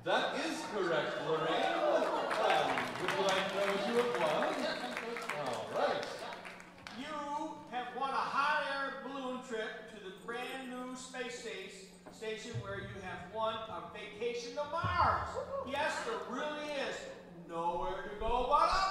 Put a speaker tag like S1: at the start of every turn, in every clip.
S1: That is correct, Lorraine. Would you like to know what you have won? All right.
S2: You have won a hot air balloon trip to the brand new space station where you have won a vacation to Mars. Yes, there really is nowhere to go but up.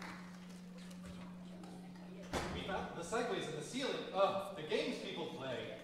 S1: The segues in the ceiling of the games people play.